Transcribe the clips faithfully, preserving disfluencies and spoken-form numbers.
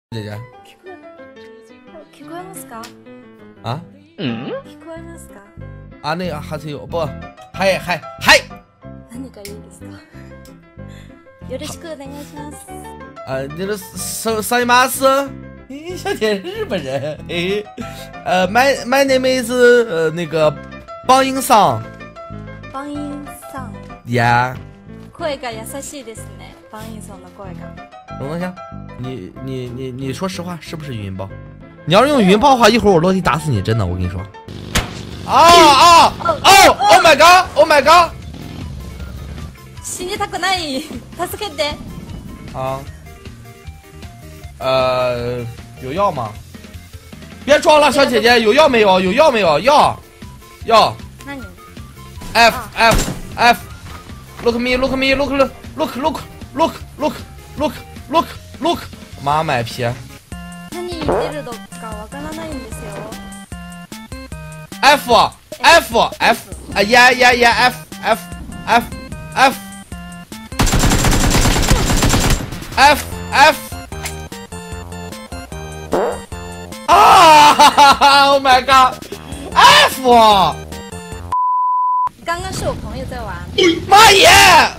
姐姐。 聞こえますか？ 啊？ 嗯？聞こえますか？ 啊，那个还是有不？嗨嗨嗨！ 何かいいですか？よろしくお願いします。 呃，那个什什么是？咦，小姐日本人。哎，呃，my my name is 呃那个邦英桑。 邦英桑。 Yeah。 声が優しいですね。邦英桑的声が。 等等一下，你你你你说实话，是不是语音包？你要是用语音包的话，一会儿我落地打死你，真的，我跟你说。啊啊！哦 ！Oh my god！Oh my god！ 死にたくない。助けて。 啊。呃，有药吗？别装了，小姐姐，有药没有？有药没有？药，药。 那你 F F F。Look me, look me, look look look look look look look look look。妈卖批。 何言ってるのかわからないんですよ。 F F F 啊呀呀呀 F F F F F F 啊哈哈哈 ！Oh my god！F 刚刚是我朋友在玩。 妈耶！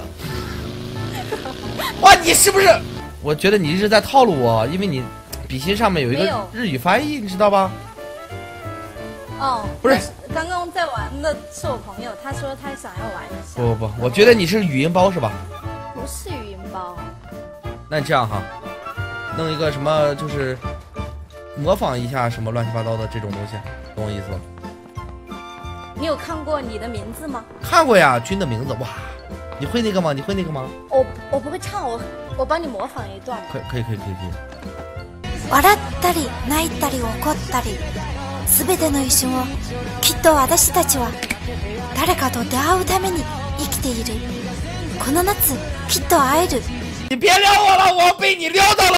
哇，你是不是？我觉得你一直在套路我，因为你笔芯上面有一个日语翻译，你知道吧？ 哦， 不是， 刚刚在玩的是我朋友，他说他想要玩一下。 不不不，我觉得你是语音包是吧？ 不是语音包。 那你这样哈，弄一个什么就是模仿一下什么乱七八糟的这种东西，懂我意思吗？ 你有看过你的名字吗？ 看过呀，君的名字。哇，你会那个吗？你会那个吗？ 我我不会唱，我我帮你模仿一段。 可可以可以可以可以。 笑ったり泣いたり怒ったり、すべての一瞬をきっと私たちは誰かと出会うために生きている。この夏きっと会える。 你别撩我了，我被你撩到了。